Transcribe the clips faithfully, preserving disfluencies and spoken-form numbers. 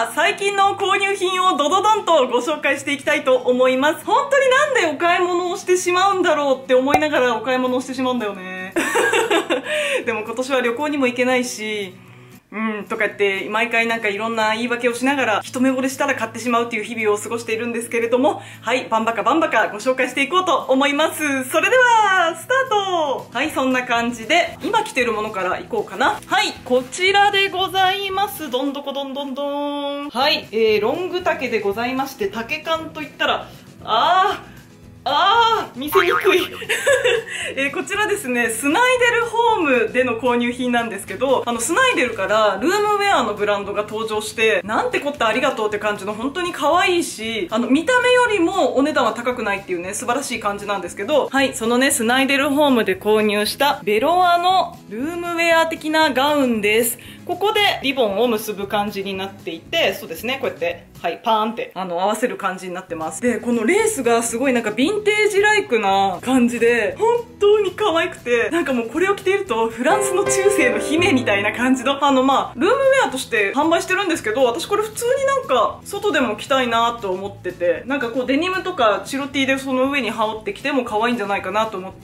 は最近の購入品をドドドンとご紹介していきたいと思います。本当になんでお買い物をしてしまうんだろうって思いながらお買い物をしてしまうんだよね。でも今年は旅行にも行けないし、うんとか言って毎回なんかいろんな言い訳をしながら一目惚れしたら買ってしまうっていう日々を過ごしているんですけれども、はい、バンバカバンバカご紹介していこうと思います。それではスタート。はい、そんな感じで今着てるものからいこうかな。はい、こちらでございます。どんどこどんどんどん。はい、えー、ロング丈でございまして、丈感といったらあーあー見せにくい、えー、こちらですね、スナイデルホームでの購入品なんですけど、あのスナイデルからルームウェアのブランドが登場して、なんてこったありがとうって感じの本当に可愛いし、あの見た目よりもお値段は高くないっていうね、素晴らしい感じなんですけど、はい、そのねスナイデルホームで購入したベロアのルームウェア的なガウンです。ここでリボンを結ぶ感じになっていて、そうですね、こうやってはいパーンってあの合わせる感じになってます。でこのレースがすごいなんかヴィンテージライクな感じで本当に可愛くて、なんかもうこれを着ているとフランスの中世の姫みたいな感じの、あのまあルームウェアとして販売してるんですけど、私これ普通になんか外でも着たいなと思ってて、なんかこうデニムとかチロ T でその上に羽織ってきても可愛いんじゃないかなと思って、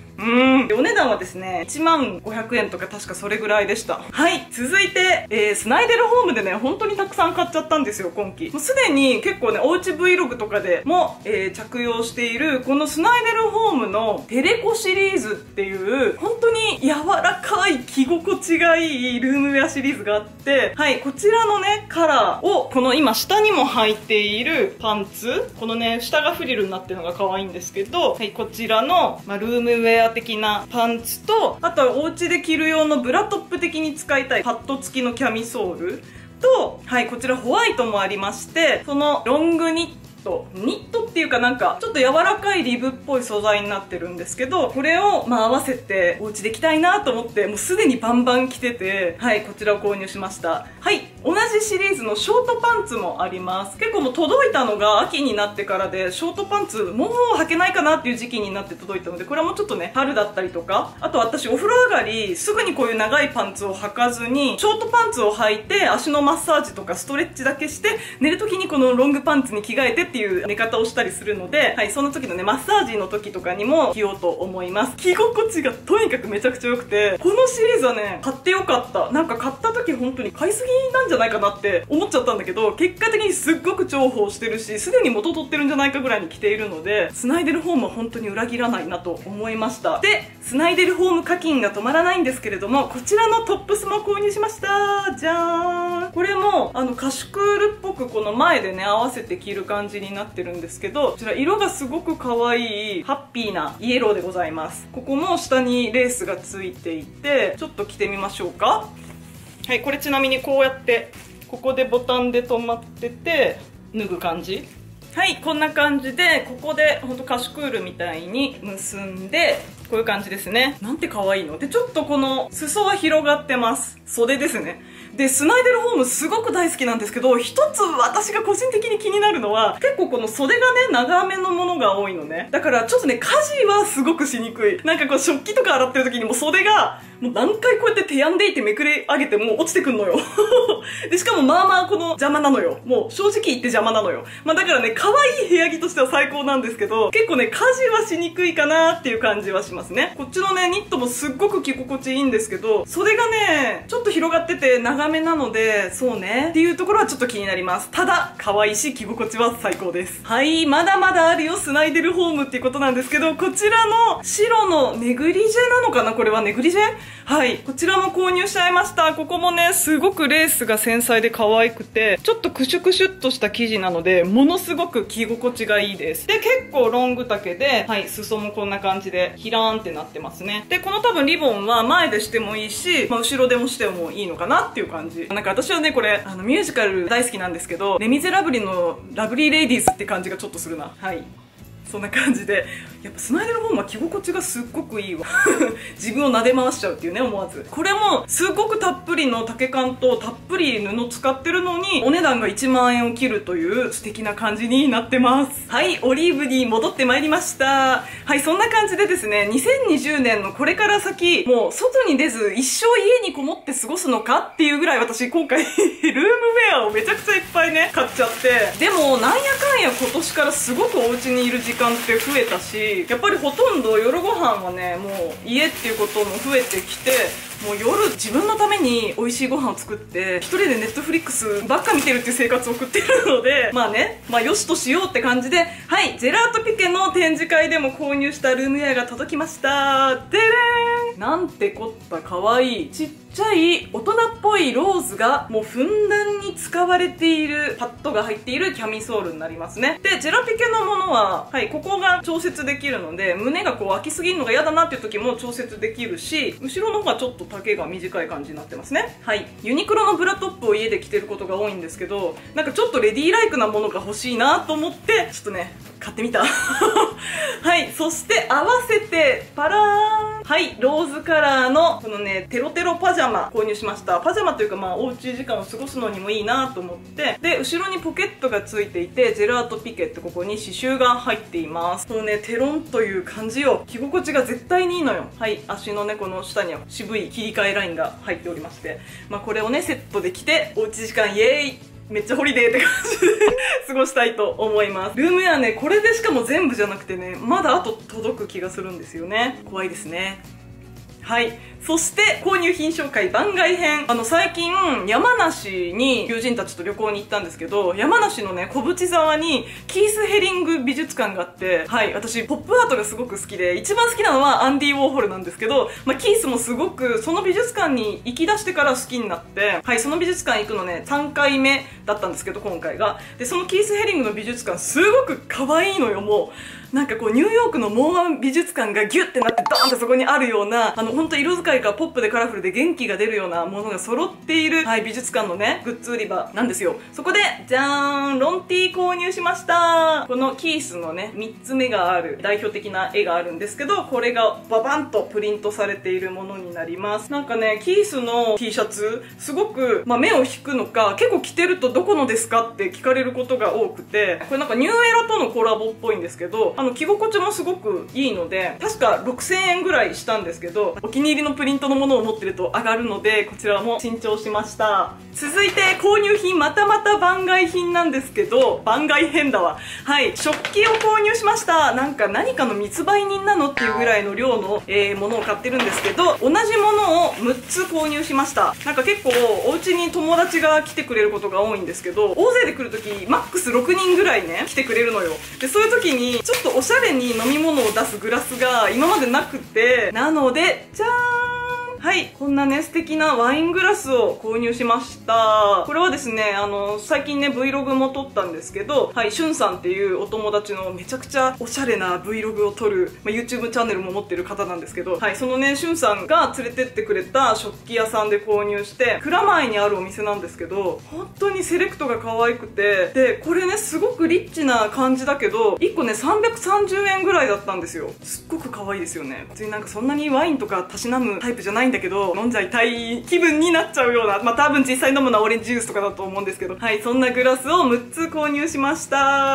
うーん。お値段はですね、いちまんごひゃくえんとか確かそれぐらいでした。はい。続いて、えー、スナイデルホームでね、本当にたくさん買っちゃったんですよ、今季。もうすでに結構ね、おうち Vlog とかでも、えー、着用している、このスナイデルホームのテレコシリーズっていう、本当に柔らかい着心地がいいルームウェアシリーズがあって、はい。こちらのね、カラーを、この今下にも履いているパンツ、このね、下がフリルになってるのが可愛いんですけど、はい、こちらの、まあ、ルームウェア的なパンツと、あとはお家で着る用のブラトップ的に使いたいパッド付きのキャミソールと、はい、こちらホワイトもありまして、そのロングニットニットっていうかなんかちょっと柔らかいリブっぽい素材になってるんですけど、これをまあ合わせてお家で着たいなと思って、もうすでにバンバン着てて、はい、こちらを購入しました。はい、同じシリーズのショートパンツもあります。結構もう届いたのが秋になってからで、ショートパンツもう履けないかなっていう時期になって届いたので、これはもうちょっとね春だったりとか、あと私お風呂上がりすぐにこういう長いパンツを履かずにショートパンツを履いて足のマッサージとかストレッチだけして寝る時にこのロングパンツに着替えてっていう寝方をしたりするので、はい、その時のねマッサージの時とかにも着ようと思います。着心地がとにかくめちゃくちゃ良くて、このシリーズはね買ってよかった。なんか買った時本当に買いすぎなんじゃないかなって思っちゃったんだけど、結果的にすっごく重宝してるし、すでに元取ってるんじゃないかぐらいに着ているので、スナイデルホームは本当に裏切らないなと思いました。でスナイデルホーム課金が止まらないんですけれども、こちらのトップスも購入しました。じゃーん。これもあのカシュクールっぽくこの前でね合わせて着る感じになってるんですけど、こちら色がすごく可愛いハッピーなイエローでございます。ここも下にレースがついていて、ちょっと着てみましょうか。はい、これちなみにこうやってここでボタンで止まってて脱ぐ感じ。はい、こんな感じでここでほんとカシュクールみたいに結んで、こういう感じですね。なんて可愛いので、ちょっとこの裾は広がってます。袖ですね。でスナイデルホームすごく大好きなんですけど、一つ私が個人的に気になるのは、結構この袖がね長めのものが多いのね。だからちょっとね家事はすごくしにくい。なんかこう食器とか洗ってる時にも袖がもう何回こうやって手やんでいてめくれ上げてもう落ちてくんのよ。でしかもまあまあこの邪魔なのよ。もう正直言って邪魔なのよ。まあだからね可愛い部屋着としては最高なんですけど、結構ね家事はしにくいかなっていう感じはしますね。こっちのねニットもすっごく着心地いいんですけど、袖がねちょっと広がってて長めなので、そうねっていうところはちょっと気になります。ただ可愛いし着心地は最高です。はい、まだまだあるよスナイデルホームっていうことなんですけど、こちらの白のネグリジェなのかな、これはネグリジェ。はい、こちらも購入しちゃいました。ここもねすごくレースが繊細で可愛くて、ちょっとクシュクシュっとした生地なのでものすごく着心地がいいです。で結構ロング丈で、はい、裾もこんな感じでヒラーンってなってますね。でこの多分リボンは前でしてもいいし、まあ、後ろでもしてもいいのかなっていう感じ。なんか私はねこれあのミュージカル大好きなんですけど、レ・ミゼラブリのラブリー・レイディーズって感じがちょっとするな。はい、 そんな感じで、やっぱスナイデルホームは着心地がすっごくいいわ自分を撫で回しちゃうっていうね、思わず。これもすっごくたっぷりの丈感とたっぷり布使ってるのにお値段がいちまんえんを切るという素敵な感じになってます。はい、オリーブに戻ってまいりました。はい、そんな感じでですね、にせんにじゅうねんのこれから先、もう外に出ず一生家にこもって過ごすのかっていうぐらい、私今回ルームウェアをめちゃくちゃいっぱいね買っちゃって、でもなんやかんや今年からすごくお家にいる時間って増えたし、やっぱりほとんど夜ご飯はね、もう家っていうことも増えてきて、もう夜自分のために美味しいご飯を作って一人でネットフリックスばっか見てるっていう生活を送ってるので、まあね、まあよしとしようって感じで、はい、ジェラートピケの展示会でも購入したルームウェアが届きました。でれーん、なんてこったかわいいちっちゃい大人っぽいローズがもうふんだんに使われているパッドが入っているキャミソールになりますね。でジェラピケのものは、はい、ここが調節できるので、胸がこう開きすぎるのが嫌だなっていう時も調節できるし、後ろの方がちょっと丈が短い感じになってますね。はい、ユニクロのブラトップを家で着てることが多いんですけど、なんかちょっとレディーライクなものが欲しいなと思ってちょっとね買ってみたはい、そして合わせてパラーン、はい、ローズカラーのこのねテロテロパジャマ購入しました。パジャマというか、まあおうち時間を過ごすのにもいいなと思って、で後ろにポケットがついていて、ジェラートピケってここに刺繍が入っています。このねテロンという感じよ、着心地が絶対にいいのよ。はい、足のねこの下には渋い切り替えラインが入っておりまして、まあこれをねセットで着ておうち時間イエーイ、めっちゃホリデーって感じで過ごしたいと思います。ルームウェアね、これでしかも全部じゃなくてね、まだあと届く気がするんですよね。怖いですね。はい。そして購入品紹介番外編。あの最近山梨に友人たちと旅行に行ったんですけど、山梨のね小淵沢にキース・ヘリング美術館があって、はい、私ポップアートがすごく好きで、一番好きなのはアンディ・ウォーホルなんですけど、まあ、キースもすごくその美術館に行き出してから好きになって、はい、その美術館行くのねさんかいめだったんですけど、今回が。でそのキース・ヘリングの美術館すごく可愛いのよ。もうなんかこうニューヨークのモーアン美術館がギュッてなってドーンってそこにあるような、あの本当色使いがポップでカラフルで元気が出るようなものが揃っている、はい、美術館のねグッズ売り場なんですよ。そこでじゃーん、ロンティー購入しました。このキースのねみっつめがある代表的な絵があるんですけど、これがババンとプリントされているものになります。なんかねキースの T シャツすごく、まあ、目を引くのか、結構着てるとどこのですかって聞かれることが多くて、これなんかニューエラとのコラボっぽいんですけど、あの着心地もすごくいいので、確かろくせんえんぐらいしたんですけど、お気に入りのプリントのものを持ってると上がるので、こちらも新調しました。続いて購入品、またまた番外品なんですけど、番外編だわ。はい、食器を購入しました。なんか何かの密売人なのっていうぐらいの量の、えー、ものを買ってるんですけど、同じものをむっつ購入しました。なんか結構お家に友達が来てくれることが多いんですけど、大勢で来るときマックスろくにんぐらいね来てくれるのよ。でそういう時にちょっとおしゃれに飲み物を出すグラスが今までなくて、なのでじゃーん、はい、こんなね素敵なワイングラスを購入しました。これはですね、あの最近ね Vlog も撮ったんですけど、はい、しゅんさんっていうお友達のめちゃくちゃおしゃれな Vlog を撮る、まあ、YouTube チャンネルも持ってる方なんですけど、はい、そのねしゅんさんが連れてってくれた食器屋さんで購入して、蔵前にあるお店なんですけど、本当にセレクトが可愛くて、でこれねすごくリッチな感じだけど、いっこねさんびゃくさんじゅうえんぐらいだったんですよ。すっごく可愛いですよね。別になんかそんなにワインとかたしなむタイプじゃないんだけど、飲んじゃいたい気分になっちゃうような、まあ多分実際飲むのはオレンジジュースとかだと思うんですけど、はい、そんなグラスをむっつ購入しました。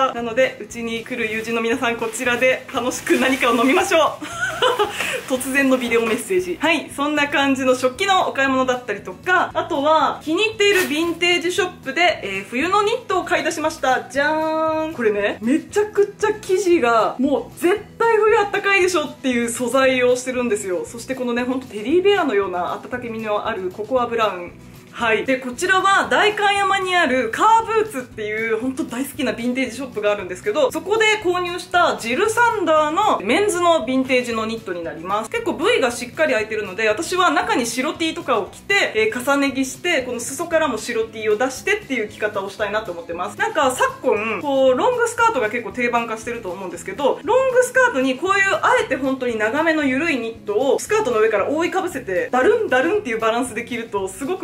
なのでうちに来る友人の皆さん、こちらで楽しく何かを飲みましょう突然のビデオメッセージ。はい、そんな感じの食器のお買い物だったりとか、あとは気に入っているヴィンテージショップで、えー、冬のニットを買い出しました。じゃーん、これねめちゃくちゃ生地がもう絶対冬あったかいでしょっていう素材をしてるんですよ。そしてこのねほんとテディベアのような温かみのあるココアブラウン。はい。で、こちらは代官山にあるカーブーツっていう本当大好きなヴィンテージショップがあるんですけど、そこで購入したジルサンダーのメンズのヴィンテージのニットになります。結構 V がしっかり開いてるので、私は中に白 T とかを着て、えー、重ね着して、この裾からも白 T を出してっていう着方をしたいなと思ってます。なんか昨今、こう、ロングスカートが結構定番化してると思うんですけど、ロングスカートにこういうあえて本当に長めの緩いニットをスカートの上から覆いかぶせて、ダルンダルンっていうバランスで着ると、すごくこうなんだ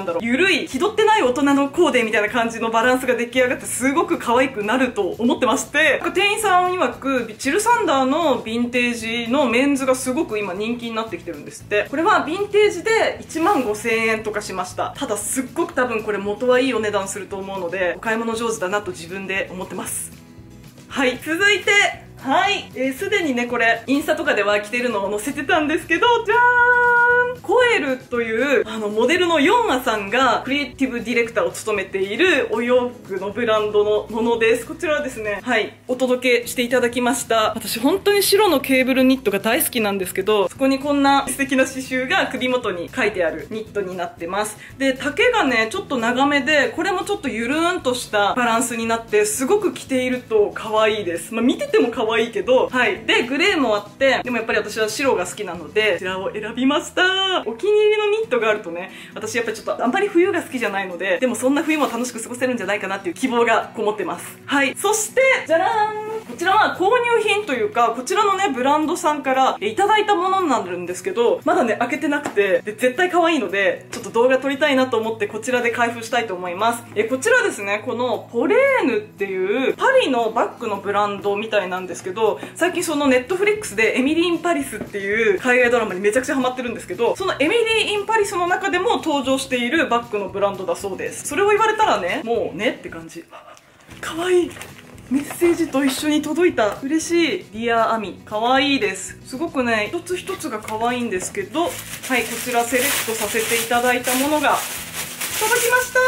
だろう、ゆるい気取ってない大人のコーデみたいな感じのバランスが出来上がってすごく可愛くなると思ってまして、店員さん曰くチルサンダーのヴィンテージのメンズがすごく今人気になってきてるんですって。これはヴィンテージでいちまんごせんえんとかしました。ただすっごく多分これ元はいいお値段すると思うので、お買い物上手だなと自分で思ってます。はい、続いて、はい、えー、すでにね、これ、インスタとかでは着てるのを載せてたんですけど、じゃーん、コエルという、あの、モデルのヨンアさんが、クリエイティブディレクターを務めているお洋服のブランドのものです。こちらはですね、はい、お届けしていただきました。私、本当に白のケーブルニットが大好きなんですけど、そこにこんな素敵な刺繍が首元に書いてあるニットになってます。で、丈がね、ちょっと長めで、これもちょっとゆるーんとしたバランスになって、すごく着ていると可愛いです。まあ、見てても可愛いけど、はい。で、グレーもあって、でもやっぱり私は白が好きなので、こちらを選びました。お気に入りのニットがあるとね、私やっぱりちょっとあんまり冬が好きじゃないので、でもそんな冬も楽しく過ごせるんじゃないかなっていう希望がこもってます。はい。そして、じゃらーん、こちらは購入品というか、こちらのね、ブランドさんからいただいたものになるんですけど、まだね、開けてなくて、で、絶対可愛いので、ちょっと動画撮りたいなと思って、こちらで開封したいと思います。え、こちらですね、このポレーヌっていう、パリのバッグのブランドみたいなんですけど、最近そのネットフリックスでエミリー・イン・パリスっていう海外ドラマにめちゃくちゃハマってるんですけど、そのエミリー・イン・パリスの中でも登場しているバッグのブランドだそうです。それを言われたらね、もうねって感じ。かわいい。メッセージと一緒に届いた。嬉しい。ディア・アミ。かわいいです。すごくね、一つ一つがかわいいんですけど、はい、こちらセレクトさせていただいたものが届きました。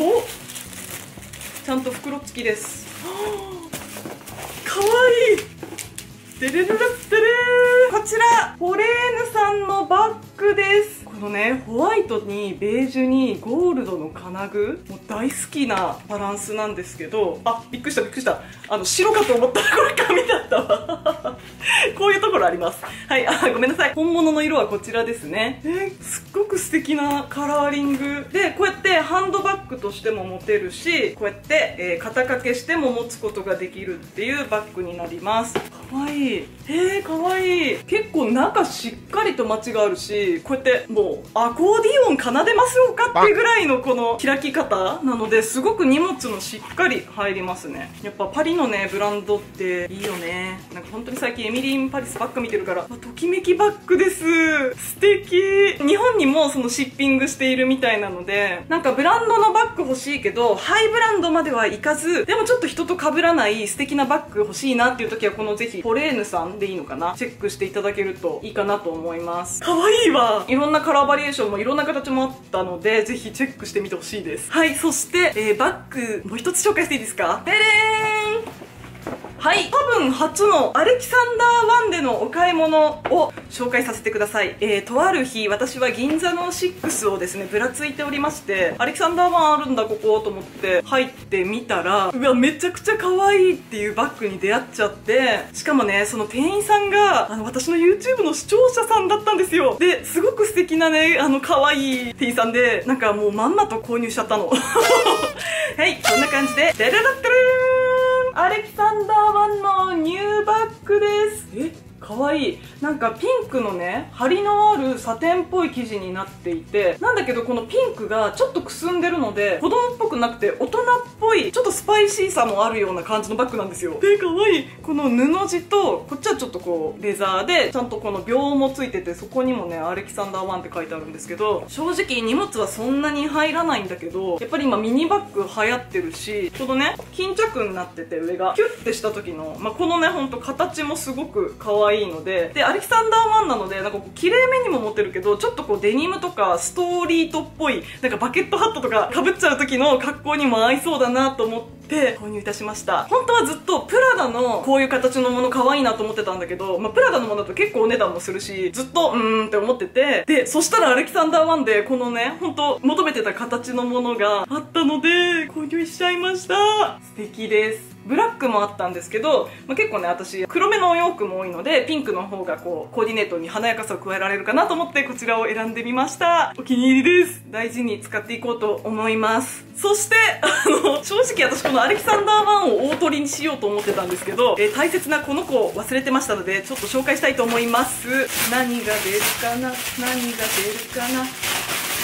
お、ちゃんと袋付きです。かわいい。デレレレッテレー。こちらポレーヌさんのバッグです。このね、ホワイトにベージュにゴールドの金具、もう大好きなバランスなんですけど、あ、びっくりしたびっくりした。あの白かと思ったらこれ紙だったわこういうところあります。はい、あ、ごめんなさい。本物の色はこちらですね。えー、すっごく素敵なカラーリングで、こうやってハンドバッグとしても持てるし、こうやって、えー、肩掛けしても持つことができるっていうバッグになります。かわいい。えー、かわいい。結構中しっかりとマチがあるし、こうやってもうアコーディオン奏でますよかっていうぐらいのこの開き方なので、すごく荷物もしっかり入りますね。やっぱパリのねブランドっていいよね。なんか本当に最近エミリー・イン・パリスばっか見てるから、ときめきバッグです。素敵。日本にもそのシッピングしているみたいなので、なんかブランドのバッグ欲しいけどハイブランドまではいかず、でもちょっと人と被らない素敵なバッグ欲しいなっていう時は、このぜひポレーヌさんでいいのかな、チェックしていただけるといいかなと思います。可愛いわ。いろんなカラーバリエーションもいろんな形もあったので、ぜひチェックしてみてほしいです。はい、そして、えー、バッグもう一つ紹介していいですか。でれーん。はい、多分初のアレキサンダーワンでのお買い物を紹介させてください。えー、とある日、私は銀座のシックスをですねぶらついておりまして、アレキサンダーワンあるんだここと思って入ってみたら、うわめちゃくちゃ可愛いっていうバッグに出会っちゃって、しかもねその店員さんがあの私の YouTube の視聴者さんだったんですよ。で、すごく素敵なねあの可愛い店員さんで、なんかもうまんまと購入しちゃったの。はい、こんな感じでデレラッテルーン、アレキサンダーワンのニューバッグです。え、かわいい。なんかピンクのね張りのあるサテンっぽい生地になっていて、なんだけどこのピンクがちょっとくすんでるので子供っぽくなくて大人っぽい、ちょっとスパイシーさもあるような感じのバッグなんですよ。で、かわいい。この布地とこっちはちょっとこうレザーでちゃんとこの秒もついてて、そこにもねアレキサンダーワンって書いてあるんですけど、正直荷物はそんなに入らないんだけど、やっぱり今ミニバッグ流行ってるし、ちょうどね巾着になってて上がキュッてした時の、まあ、このねほんと形もすごく可愛いので、でアレキサンダーワンなのでなんかこう綺麗めにも持てるけど、ちょっとこうデニムとかストーリートっぽいなんかバケットハットとかかぶっちゃう時の格好にも合いそうだなと思って購入いたしました。本当はずっとプラダのこういう形のもの可愛いなと思ってたんだけど、まあ、プラダのものだと結構お値段もするし、ずっとうーんって思ってて、でそしたらアレキサンダーワンでこのね本当求めてた形のものがあったので購入しちゃいました。素敵です。ブラックもあったんですけど、まあ、結構ね私黒めのお洋服も多いので、ピンクの方がこうコーディネートに華やかさを加えられるかなと思ってこちらを選んでみました。お気に入りです。大事に使っていこうと思います。そしてあの正直私このアレキサンダーワンを大取りにしようと思ってたんですけど、えー、大切なこの子を忘れてましたので、ちょっと紹介したいと思います。何が出るかな、何が出るかな。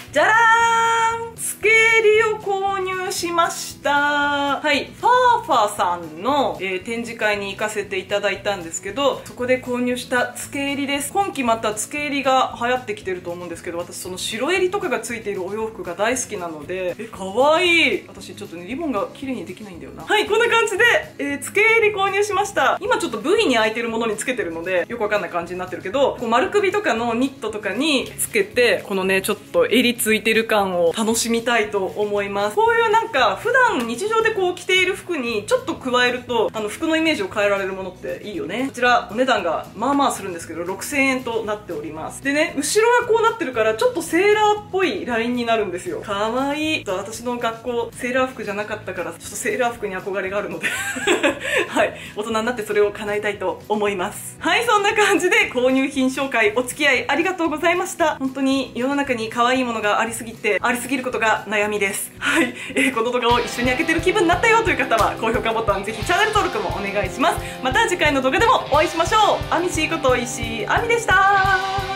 じゃらーん、つけ襟を購入しました。はい、ファーファーさんの、えー、展示会に行かせていただいたんですけど、そこで購入したつけ襟です。今季またつけ襟が流行ってきてると思うんですけど、私その白襟とかがついているお洋服が大好きなので、え、かわいい。私ちょっとね、リボンが綺麗にできないんだよな。はい、こんな感じで、えー、つけ襟購入しました。今ちょっと V に開いてるものにつけてるので、よくわかんない感じになってるけど、こう丸首とかのニットとかにつけて、このね、ちょっと襟ついてる感を楽しみたいと思います。こういうなんか、普段日常でこう着ている服にちょっと加えると、あの服のイメージを変えられるものっていいよね。こちら、お値段がまあまあするんですけど、ろくせんえんとなっております。でね、後ろがこうなってるから、ちょっとセーラーっぽいラインになるんですよ。かわいい。私の学校、セーラー服じゃなかったから、ちょっとセーラー服に憧れがあるので、はい、大人になってそれを叶えたいと思います。はい、そんな感じで購入品紹介、お付き合いありがとうございました。本当に世の中に可愛いものがありすぎて、ありすぎることが悩みです。はい、えー、この動画を一緒に開けてる気分になったよという方は、高評価ボタン、ぜひチャンネル登録もお願いします。また次回の動画でもお会いしましょう。あみしいこと石井あみでした。